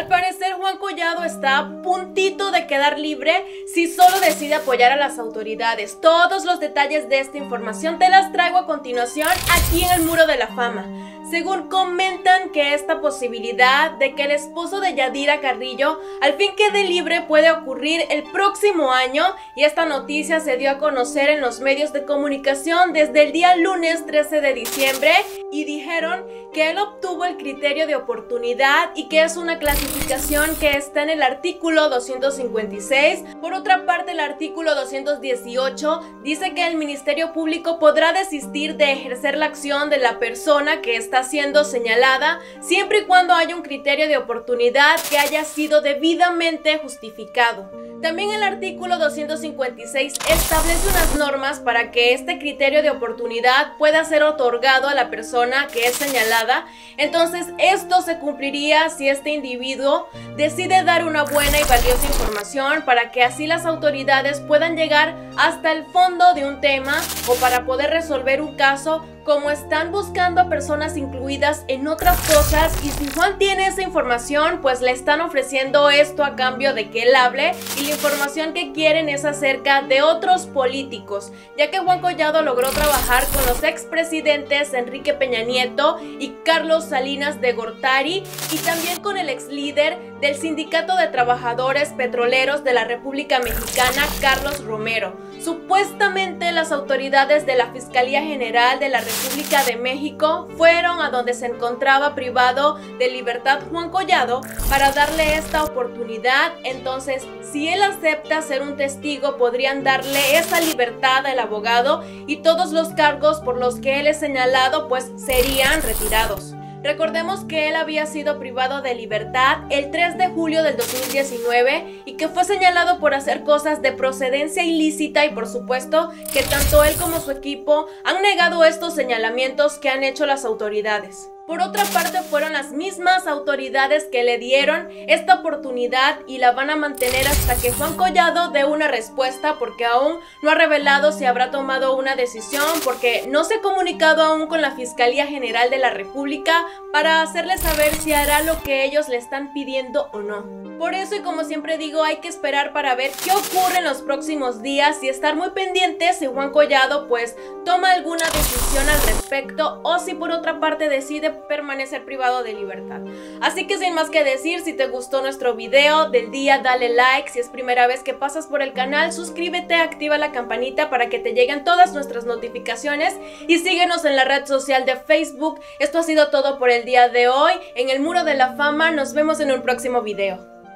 Al parecer, Juan Collado está a puntito de quedar libre si solo decide apoyar a las autoridades. Todos los detalles de esta información te las traigo a continuación aquí en el Muro de la Fama. Según comentan que esta posibilidad de que el esposo de Yadira Carrillo al fin quede libre puede ocurrir el próximo año, y esta noticia se dio a conocer en los medios de comunicación desde el día lunes 13 de diciembre y dijeron que él obtuvo el criterio de oportunidad y que es una clasificación que está en el artículo 256. Por otra parte, el artículo 218 dice que el Ministerio Público podrá desistir de ejercer la acción de la persona que está siendo señalada siempre y cuando haya un criterio de oportunidad que haya sido debidamente justificado. También el artículo 256 establece unas normas para que este criterio de oportunidad pueda ser otorgado a la persona que es señalada. Entonces esto se cumpliría si este individuo decide dar una buena y valiosa información para que así las autoridades puedan llegar hasta el fondo de un tema o para poder resolver un caso, como están buscando a personas incluidas en otras cosas. Y si Juan tiene esa información, pues le están ofreciendo esto a cambio de que él hable, y la información que quieren es acerca de otros políticos, ya que Juan Collado logró trabajar con los expresidentes Enrique Peña Nieto y Carlos Salinas de Gortari, y también con el ex líder del Sindicato de Trabajadores Petroleros de la República Mexicana, Carlos Romero. Supuestamente las autoridades de la Fiscalía General de la República de México fueron a donde se encontraba privado de libertad Juan Collado para darle esta oportunidad. Entonces, si él acepta ser un testigo, podrían darle esa libertad al abogado y todos los cargos por los que él es señalado pues serían retirados. Recordemos que él había sido privado de libertad el 3 de julio del 2019 y que fue señalado por hacer cosas de procedencia ilícita, y por supuesto que tanto él como su equipo han negado estos señalamientos que han hecho las autoridades. Por otra parte, fueron las mismas autoridades que le dieron esta oportunidad y la van a mantener hasta que Juan Collado dé una respuesta, porque aún no ha revelado si habrá tomado una decisión, porque no se ha comunicado aún con la Fiscalía General de la República para hacerle saber si hará lo que ellos le están pidiendo o no. Por eso, y como siempre digo, hay que esperar para ver qué ocurre en los próximos días y estar muy pendientes si Juan Collado pues toma alguna decisión al respecto, o si por otra parte decide permanecer privado de libertad. Así que sin más que decir, si te gustó nuestro video del día, dale like. Si es primera vez que pasas por el canal, suscríbete, activa la campanita para que te lleguen todas nuestras notificaciones y síguenos en la red social de Facebook. Esto ha sido todo por el día de hoy en el Muro de la Fama. Nos vemos en un próximo video.